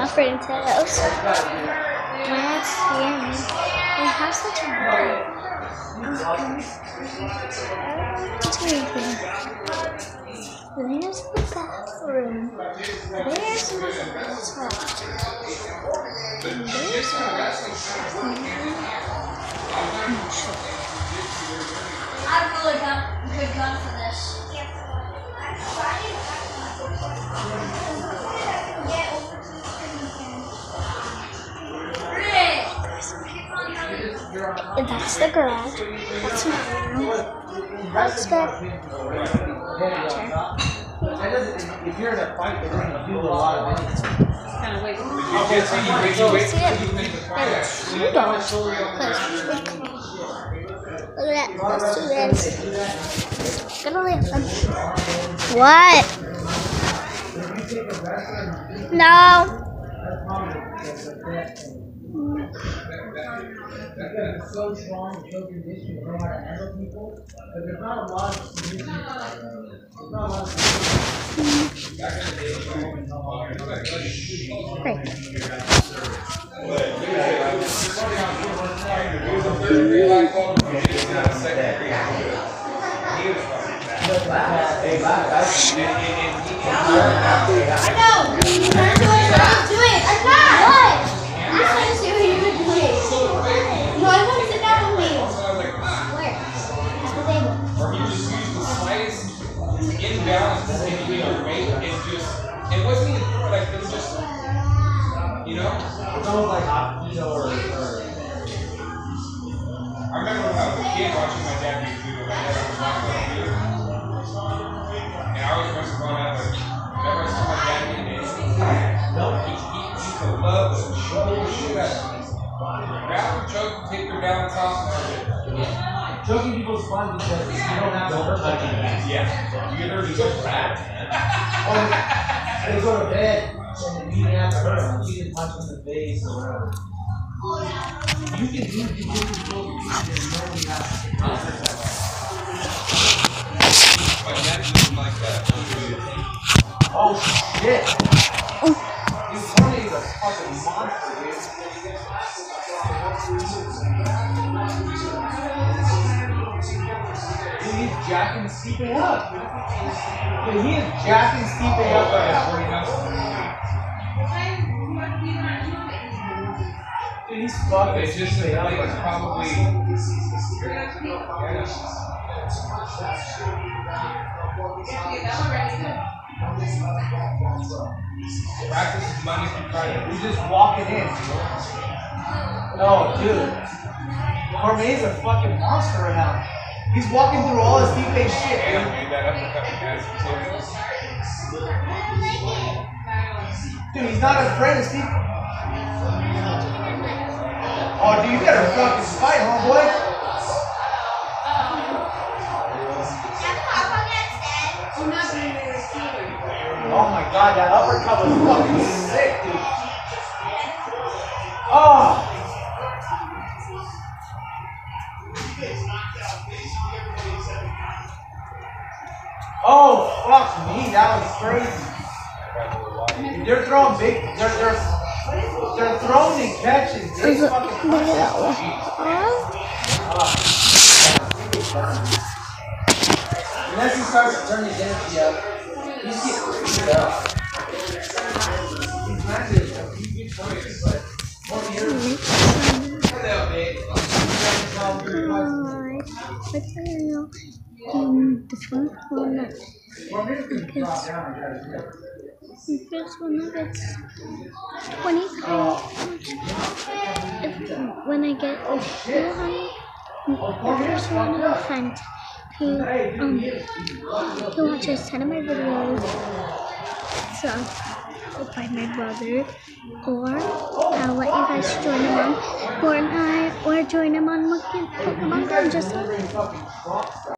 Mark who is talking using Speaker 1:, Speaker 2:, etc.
Speaker 1: my friend's house. Last year, they have such a there's the bathroom. There's my hot. There's
Speaker 2: I've really got a good gun for this.
Speaker 1: And that's the garage. That's my room. That's bed.
Speaker 3: If you're in a fight, they're going to do a lot of it.
Speaker 1: Look at that. Let's do this. Gonna leave them. What? No.
Speaker 3: It's so strong and so conditioned, you know how to handle people, but there's not a lot of conditioning. There's not a lot of
Speaker 1: Great.
Speaker 2: I know! I'm doing it! I'm not! What? I'm trying to see what you're doing. No, I want to sit down with me. Where? At the table.
Speaker 4: Or you just use the slightest imbalance in your weight and just, it wasn't even like, it was just, you know?
Speaker 3: It's almost like Aikido or
Speaker 4: I remember when I was a kid watching my dad do judo. My dad was not going to do it. And I always wanted to go out like, whenever I saw my dad do it, he used to love to show the shit out of me. Grab her, choke, take her down top.
Speaker 3: choking people's fun because you don't have to hurt them.
Speaker 4: Yeah. You get her to just rap.
Speaker 3: Or they go to bed and you didn't have to hurt them. You didn't punch them in the face or whatever. You can do jujitsu and nobody has to process that.
Speaker 4: My dad didn't like that.
Speaker 3: Oh shit! He's funny as a fucking monster, dude. Dude, he's jacking Stipe up. Dude, he is jacking Stipe up right now. Dude, he's fucking
Speaker 4: It's just
Speaker 3: Stipe
Speaker 4: that
Speaker 3: up
Speaker 4: it's
Speaker 3: right now.
Speaker 4: probably. Practice is money through Friday.
Speaker 3: He's just walking in. Oh, dude. Cormier's a fucking monster right now. He's walking through all his Stipe shit,
Speaker 4: Yeah,
Speaker 3: dude.
Speaker 4: dude, that uppercut has
Speaker 3: Dude, he's not afraid of Stipe. Oh, dude, you better fucking fight, homeboy. Oh my god, that uppercut was fucking sick, dude. Oh! Oh, fuck me, that was crazy. They're throwing big, they're throwing and catching big fucking punches. Unless he starts to turn his energy up, he's getting beat up. He's not just a few good points, but more years.
Speaker 1: This one's one that this one that gets 25 when I get 200. There's one friend who watches 10 of my videos, so he'll find my brother, or I'll let you guys join him on Fortnite or join him on Pokemon Go. Just